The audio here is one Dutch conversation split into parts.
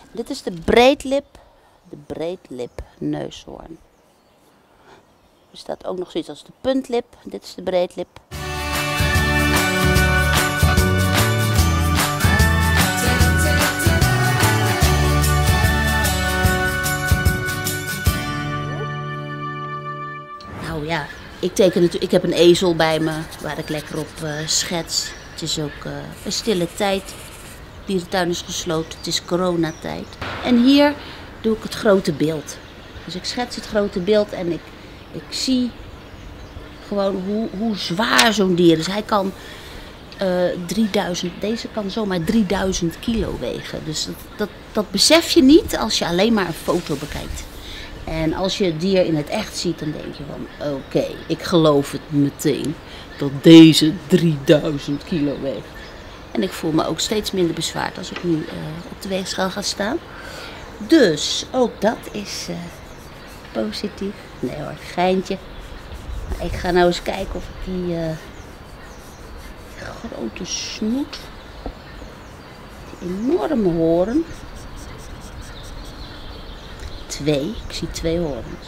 Dit is de breedlip neushoorn. Er staat ook nog zoiets als de puntlip. Dit is de breedlip. Nou ja, ik teken natuurlijk. Ik heb een ezel bij me waar ik lekker op schets. Het is ook een stille tijd. De dierentuin is gesloten. Het is coronatijd. En hier doe ik het grote beeld. Dus ik schets het grote beeld en ik zie gewoon hoe zwaar zo'n dier is. Hij kan 3000, deze kan zomaar 3000 kilo wegen. Dus dat besef je niet als je alleen maar een foto bekijkt. En als je het dier in het echt ziet, dan denk je van oké, ik geloof het meteen dat deze 3000 kilo weegt. En ik voel me ook steeds minder bezwaard als ik nu op de weegschaal ga staan. Dus ook dat is positief. Nee hoor, geintje. Maar ik ga nou eens kijken of ik die grote snoet, die enorme hoorn. Ik zie 2 horens.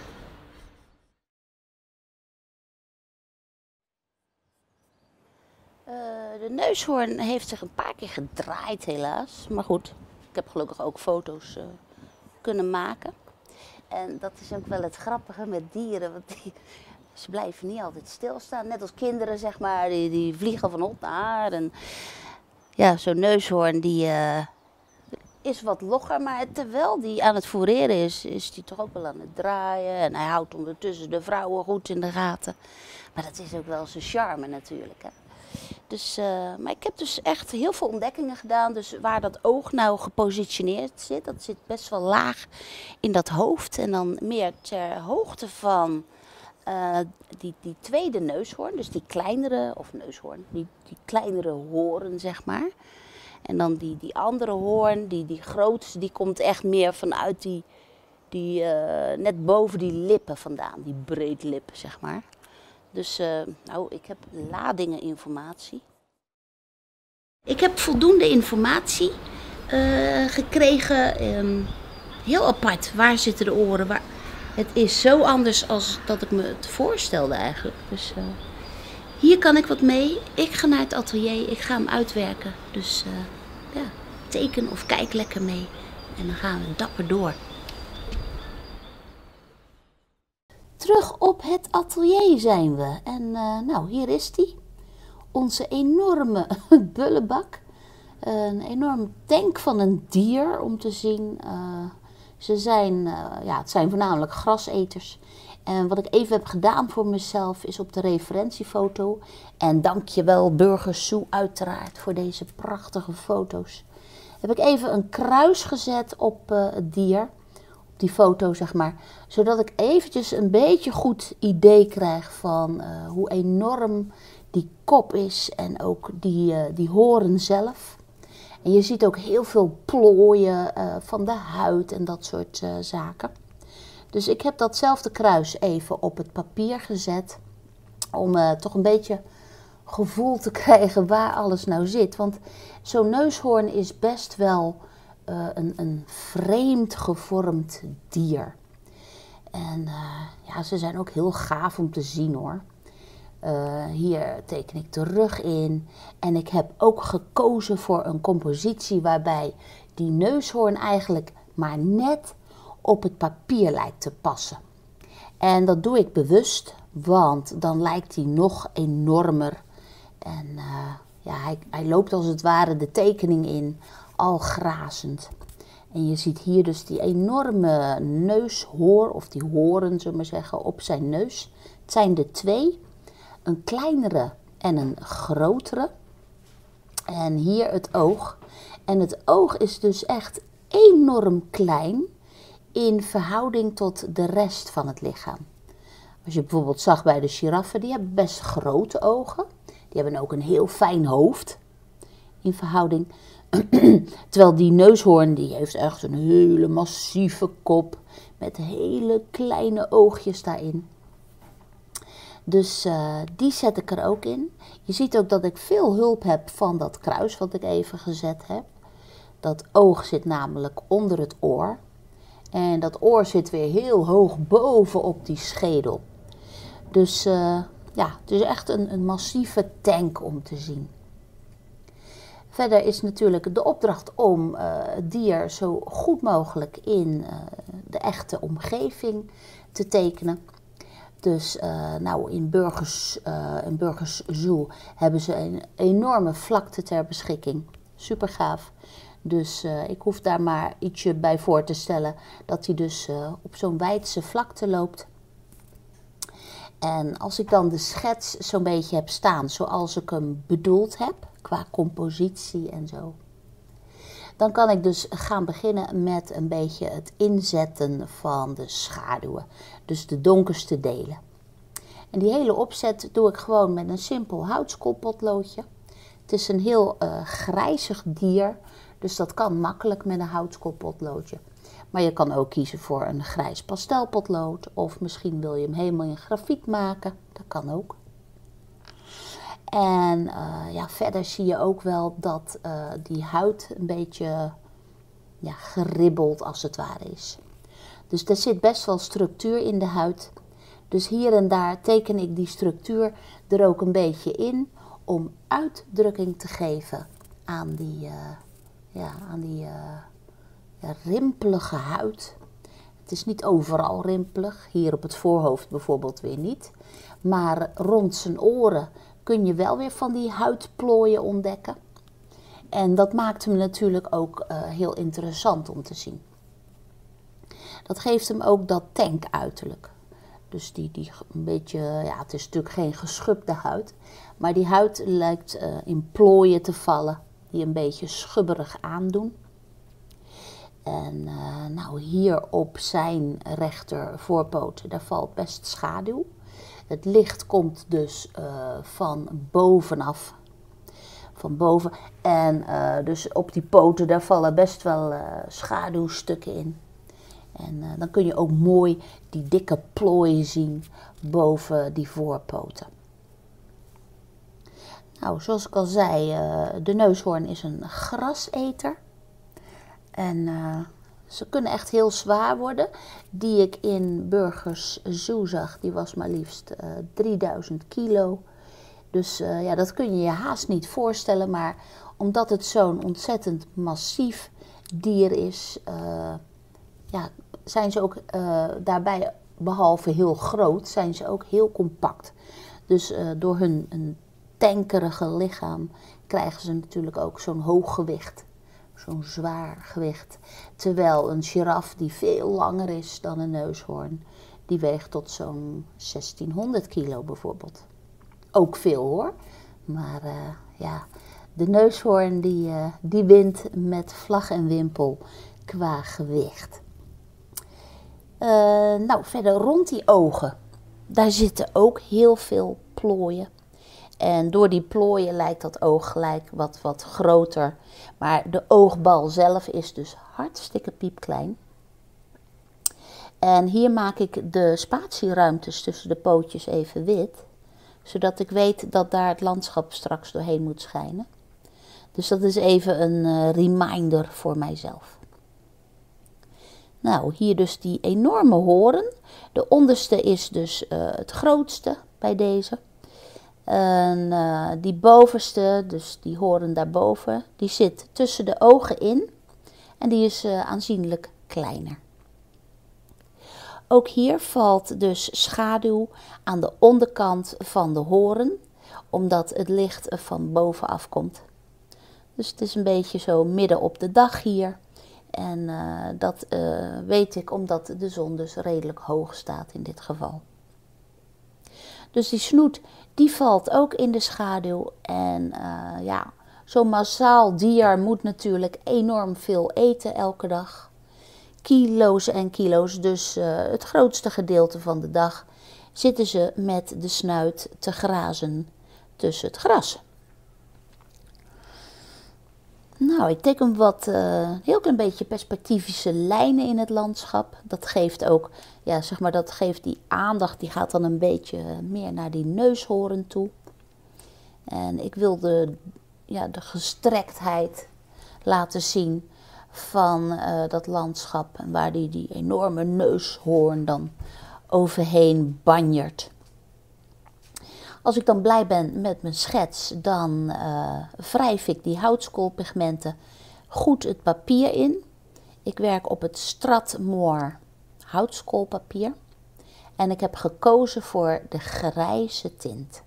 De neushoorn heeft zich een paar keer gedraaid helaas. Maar goed, ik heb gelukkig ook foto's kunnen maken. En dat is ook wel het grappige met dieren. Want ze blijven niet altijd stilstaan. Net als kinderen zeg maar, die vliegen van hot naar haar. En ja, zo'n neushoorn die is wat logger, maar terwijl die aan het foureren is die toch ook wel aan het draaien. En hij houdt ondertussen de vrouwen goed in de gaten. Maar dat is ook wel zijn charme natuurlijk. Hè. Dus, maar ik heb dus echt heel veel ontdekkingen gedaan. Dus waar dat oog nou gepositioneerd zit, dat zit best wel laag in dat hoofd. En dan meer ter hoogte van die tweede neushoorn, dus die kleinere, of neushoorn, die kleinere hoorn zeg maar. En dan die andere hoorn, die grootste, die komt echt meer vanuit die net boven die lippen vandaan, die breedlip zeg maar. Dus nou, ik heb ladingen informatie. Ik heb voldoende informatie gekregen, heel apart. Waar zitten de oren? Het is zo anders als dat ik me het voorstelde eigenlijk. Dus hier kan ik wat mee. Ik ga naar het atelier, ik ga hem uitwerken. Dus ja, teken of kijk lekker mee. En dan gaan we dapper door. Terug op het atelier zijn we. En nou, hier is die. Onze enorme bullebak. Een enorme tank van een dier om te zien. Ze zijn, ja, het zijn voornamelijk graseters. En wat ik even heb gedaan voor mezelf is op de referentiefoto. En dankjewel Burgers Zoo uiteraard voor deze prachtige foto's. Heb ik even een kruis gezet op het dier. Op die foto zeg maar. Zodat ik eventjes een beetje goed idee krijg van hoe enorm die kop is. En ook die hoorn zelf. En je ziet ook heel veel plooien van de huid en dat soort zaken. Dus ik heb datzelfde kruis even op het papier gezet. Om toch een beetje gevoel te krijgen waar alles nou zit. Want zo'n neushoorn is best wel een vreemd gevormd dier. En ja, ze zijn ook heel gaaf om te zien hoor. Hier teken ik de rug in. En ik heb ook gekozen voor een compositie waarbij die neushoorn eigenlijk maar net op het papier lijkt te passen. En dat doe ik bewust, want dan lijkt hij nog enormer. En ja, hij loopt als het ware de tekening in, al grazend. En je ziet hier dus die enorme neushoorn, of die horen zullen we maar zeggen, op zijn neus. Het zijn er 2, een kleinere en een grotere. En hier het oog. En het oog is dus echt enorm klein in verhouding tot de rest van het lichaam. Als je bijvoorbeeld zag bij de giraffen, die hebben best grote ogen. Die hebben ook een heel fijn hoofd in verhouding. Terwijl die neushoorn, die heeft echt een hele massieve kop met hele kleine oogjes daarin. Dus die zet ik er ook in. Je ziet ook dat ik veel hulp heb van dat kruis wat ik even gezet heb. Dat oog zit namelijk onder het oor. En dat oor zit weer heel hoog boven op die schedel. Dus ja, het is echt een massieve tank om te zien. Verder is natuurlijk de opdracht om het dier zo goed mogelijk in de echte omgeving te tekenen. Dus nou, in Burgers Zoo hebben ze een enorme vlakte ter beschikking. Super gaaf. Dus ik hoef daar maar ietsje bij voor te stellen dat hij dus op zo'n wijdse vlakte loopt. En als ik dan de schets zo'n beetje heb staan zoals ik hem bedoeld heb, qua compositie en zo, dan kan ik dus gaan beginnen met een beetje het inzetten van de schaduwen. Dus de donkerste delen. En die hele opzet doe ik gewoon met een simpel houtskoolpotloodje. Het is een heel grijzig dier, dus dat kan makkelijk met een houtskoolpotloodje. Maar je kan ook kiezen voor een grijs pastelpotlood. Of misschien wil je hem helemaal in grafiet maken. Dat kan ook. En ja, verder zie je ook wel dat die huid een beetje ja, geribbeld als het ware is. Dus er zit best wel structuur in de huid. Dus hier en daar teken ik die structuur er ook een beetje in. Om uitdrukking te geven aan die rimpelige huid. Het is niet overal rimpelig. Hier op het voorhoofd bijvoorbeeld weer niet. Maar rond zijn oren kun je wel weer van die huidplooien ontdekken. En dat maakt hem natuurlijk ook heel interessant om te zien. Dat geeft hem ook dat tankuiterlijk. Dus die een beetje, ja, het is natuurlijk geen geschubde huid. Maar die huid lijkt in plooien te vallen die een beetje schubberig aandoen. En nou, hier op zijn rechter voorpoot, daar valt best schaduw. Het licht komt dus van bovenaf. Van boven. En dus op die poten, daar vallen best wel schaduwstukken in. En dan kun je ook mooi die dikke plooien zien boven die voorpoten. Nou, zoals ik al zei, de neushoorn is een graseter. En ze kunnen echt heel zwaar worden. Die ik in Burgers Zoo zag, die was maar liefst 3000 kilo. Dus ja, dat kun je je haast niet voorstellen. Maar omdat het zo'n ontzettend massief dier is, ja, zijn ze ook daarbij, behalve heel groot, zijn ze ook heel compact. Dus door hun tankerige lichaam krijgen ze natuurlijk ook zo'n hoog gewicht. Zo'n zwaar gewicht. Terwijl een giraf die veel langer is dan een neushoorn, die weegt tot zo'n 1600 kilo bijvoorbeeld. Ook veel hoor. Maar ja, de neushoorn die wint met vlag en wimpel qua gewicht. Nou, verder rond die ogen, daar zitten ook heel veel plooien. En door die plooien lijkt dat oog gelijk wat groter. Maar de oogbal zelf is dus hartstikke piepklein. En hier maak ik de spatieruimtes tussen de pootjes even wit. Zodat ik weet dat daar het landschap straks doorheen moet schijnen. Dus dat is even een reminder voor mijzelf. Nou, hier dus die enorme hoorn. De onderste is dus het grootste bij deze. En die bovenste, dus die hoorn daarboven, die zit tussen de ogen in. En die is aanzienlijk kleiner. Ook hier valt dus schaduw aan de onderkant van de hoorn, omdat het licht van bovenaf komt. Dus het is een beetje zo midden op de dag hier. En dat weet ik omdat de zon dus redelijk hoog staat in dit geval. Dus die snoet, die valt ook in de schaduw. En ja, zo'n massaal dier moet natuurlijk enorm veel eten elke dag. Kilo's en kilo's, dus het grootste gedeelte van de dag zitten ze met de snuit te grazen tussen het gras. Nou, ik teken wat heel klein beetje perspectivische lijnen in het landschap. Dat geeft ook, ja, zeg maar, dat geeft die aandacht, die gaat dan een beetje meer naar die neushoorn toe. En ik wil de gestrektheid laten zien van dat landschap. En waar die enorme neushoorn dan overheen banjert. Als ik dan blij ben met mijn schets, dan wrijf ik die houtskoolpigmenten goed het papier in. Ik werk op het Strathmore houtskoolpapier. En ik heb gekozen voor de grijze tint.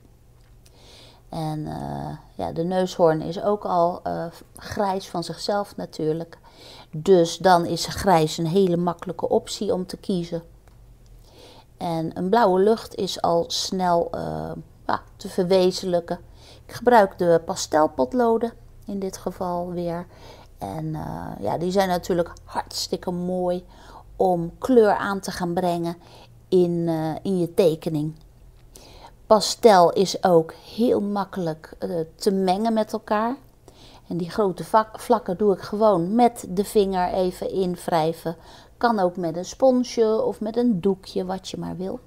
En ja, de neushoorn is ook al grijs van zichzelf natuurlijk. Dus dan is grijs een hele makkelijke optie om te kiezen. En een blauwe lucht is al snel te verwezenlijken. Ik gebruik de pastelpotloden in dit geval weer. En ja, die zijn natuurlijk hartstikke mooi om kleur aan te gaan brengen in je tekening. Pastel is ook heel makkelijk te mengen met elkaar. En die grote vlakken doe ik gewoon met de vinger even invrijven. Kan ook met een sponsje of met een doekje, wat je maar wil.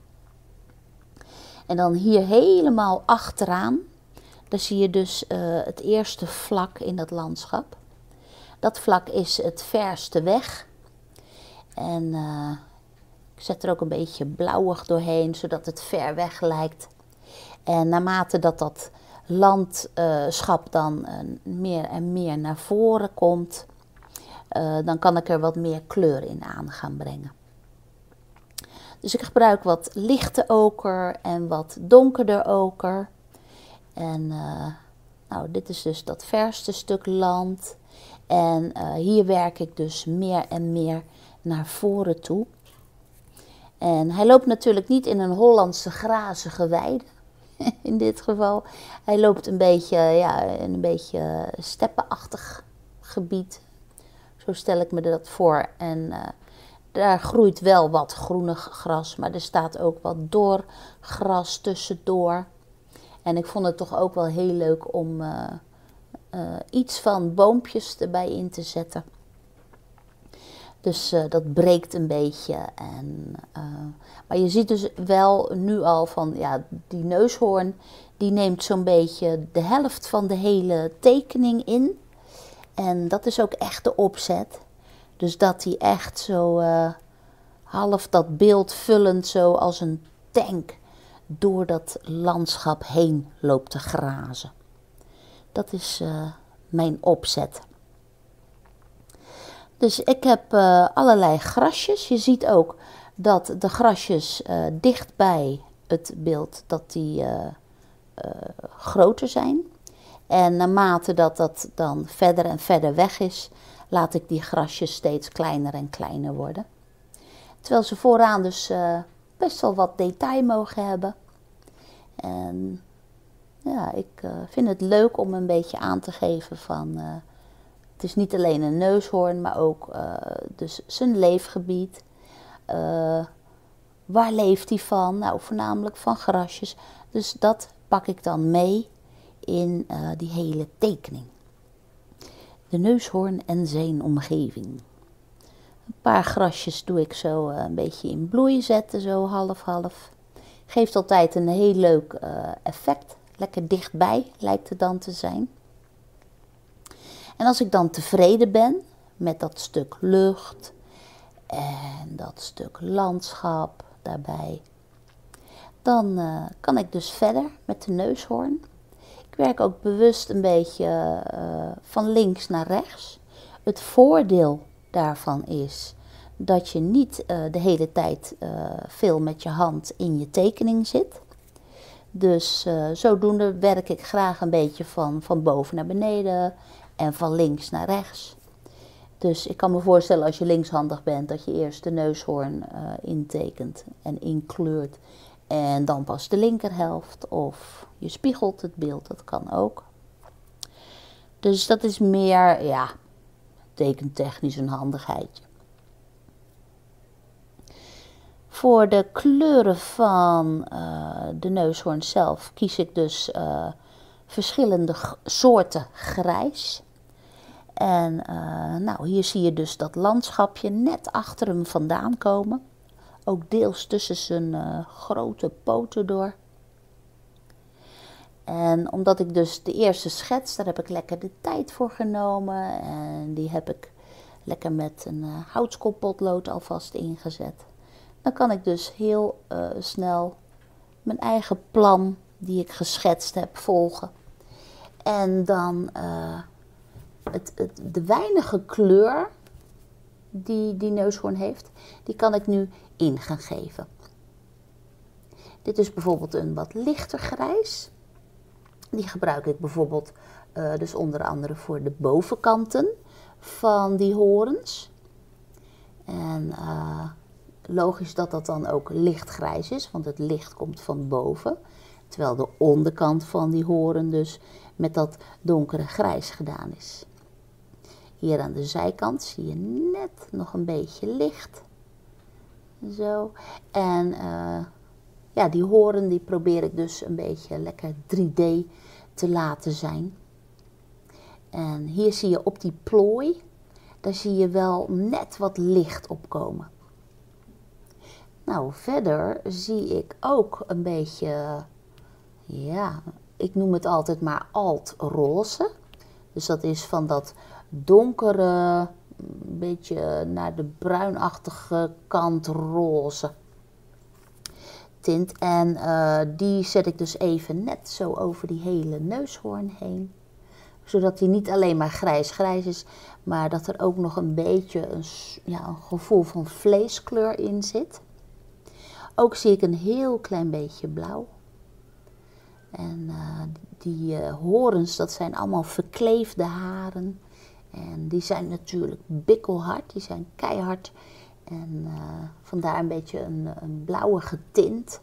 En dan hier helemaal achteraan, daar zie je dus het eerste vlak in dat landschap. Dat vlak is het verste weg. En ik zet er ook een beetje blauwig doorheen, zodat het ver weg lijkt. En naarmate dat landschap dan meer en meer naar voren komt, dan kan ik er wat meer kleur in aan gaan brengen. Dus ik gebruik wat lichte oker en wat donkerder oker. En nou, dit is dus dat verste stuk land. En hier werk ik dus meer en meer naar voren toe. En hij loopt natuurlijk niet in een Hollandse grazige weide. In dit geval. Hij loopt een beetje, ja, in een beetje steppenachtig gebied. Zo stel ik me dat voor. En daar groeit wel wat groenig gras, maar er staat ook wat doorgras tussendoor. En ik vond het toch ook wel heel leuk om iets van boompjes erbij in te zetten. Dus dat breekt een beetje. En, maar je ziet dus wel nu al van, ja, die neushoorn, die neemt zo'n beetje de helft van de hele tekening in. En dat is ook echt de opzet. Dus dat hij echt zo half dat beeld vullend, zo als een tank, door dat landschap heen loopt te grazen. Dat is mijn opzet. Dus ik heb allerlei grasjes. Je ziet ook dat de grasjes dicht bij het beeld dat die groter zijn. En naarmate dat dan verder en verder weg is, laat ik die grasjes steeds kleiner en kleiner worden. Terwijl ze vooraan dus best wel wat detail mogen hebben. En ja, ik vind het leuk om een beetje aan te geven van, het is niet alleen een neushoorn, maar ook dus zijn leefgebied. Waar leeft hij van? Nou, voornamelijk van grasjes. Dus dat pak ik dan mee in die hele tekening. De neushoorn en zijn omgeving. Een paar grasjes doe ik zo een beetje in bloei zetten, zo half-half. Geeft altijd een heel leuk effect. Lekker dichtbij lijkt het dan te zijn. En als ik dan tevreden ben met dat stuk lucht en dat stuk landschap daarbij, dan kan ik dus verder met de neushoorn. Ik werk ook bewust een beetje van links naar rechts. Het voordeel daarvan is dat je niet de hele tijd veel met je hand in je tekening zit. Dus zodoende werk ik graag een beetje van boven naar beneden en van links naar rechts. Dus ik kan me voorstellen als je linkshandig bent dat je eerst de neushoorn intekent en inkleurt. En dan pas de linkerhelft of je spiegelt het beeld, dat kan ook. Dus dat is meer, ja, tekentechnisch een handigheidje. Voor de kleuren van de neushoorn zelf kies ik dus verschillende soorten grijs. En nou, hier zie je dus dat landschapje net achter hem vandaan komen. Ook deels tussen zijn grote poten door. En omdat ik dus de eerste schets, daar heb ik lekker de tijd voor genomen. En die heb ik lekker met een houtskoolpotlood alvast ingezet. Dan kan ik dus heel snel mijn eigen plan die ik geschetst heb volgen. En dan de weinige kleur die neushoorn heeft, die kan ik nu in gaan geven. Dit is bijvoorbeeld een wat lichter grijs. Die gebruik ik bijvoorbeeld dus onder andere voor de bovenkanten van die horens. En logisch dat dat dan ook lichtgrijs is, want het licht komt van boven. Terwijl de onderkant van die horen dus met dat donkere grijs gedaan is. Hier aan de zijkant zie je net nog een beetje licht. Zo. En ja, die horen die probeer ik dus een beetje lekker 3D te laten zijn. En hier zie je op die plooi, daar zie je wel net wat licht opkomen. Nou, verder zie ik ook een beetje, ja, ik noem het altijd maar altroze. Dus dat is van dat donkere, een beetje naar de bruinachtige kant roze tint. En die zet ik dus even net zo over die hele neushoorn heen. Zodat hij niet alleen maar grijs-grijs is, maar dat er ook nog een beetje een gevoel van vleeskleur in zit. Ook zie ik een heel klein beetje blauw. En die horens, dat zijn allemaal verkleefde haren. En die zijn natuurlijk bikkelhard, die zijn keihard. En vandaar een beetje een blauwige tint.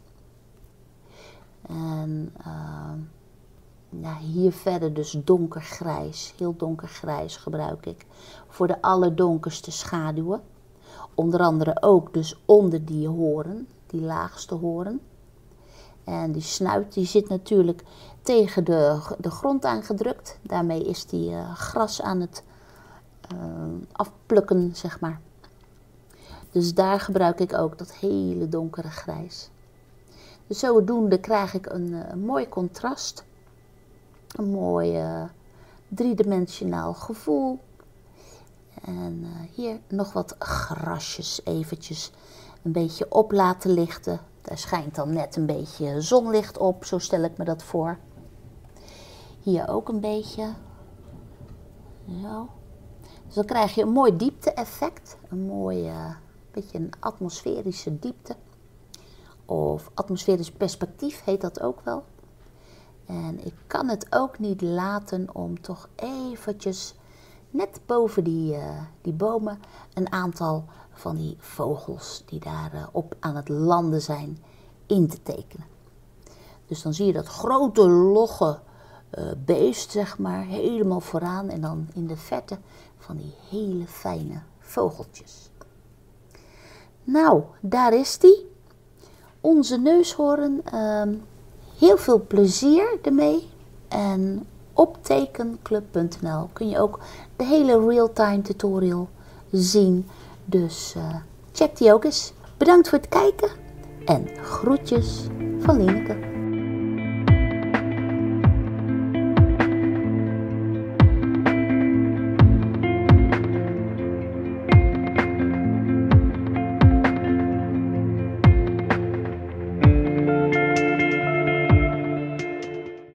En ja, hier verder dus donkergrijs, heel donkergrijs gebruik ik voor de allerdonkerste schaduwen. Onder andere ook dus onder die horen, die laagste horen. En die snuit die zit natuurlijk tegen de grond aangedrukt. Daarmee is die gras aan het afplukken, zeg maar. Dus daar gebruik ik ook dat hele donkere grijs. Dus zodoende krijg ik een mooi contrast. Een mooi driedimensionaal gevoel. En hier nog wat grasjes eventjes een beetje op laten lichten. Daar schijnt dan net een beetje zonlicht op, zo stel ik me dat voor. Hier ook een beetje. Zo. Dus dan krijg je een mooi diepte-effect. Een mooi, beetje een atmosferische diepte. Of atmosferisch perspectief heet dat ook wel. En ik kan het ook niet laten om toch eventjes net boven die bomen een aantal van die vogels die daar op aan het landen zijn in te tekenen. Dus dan zie je dat grote logge beest, zeg maar, helemaal vooraan en dan in de verte van die hele fijne vogeltjes. Nou, daar is die. Onze neushoorn. Heel veel plezier ermee. En op tekenclub.nl kun je ook de hele real-time tutorial zien. Dus check die ook eens. Bedankt voor het kijken en groetjes van Lieneke.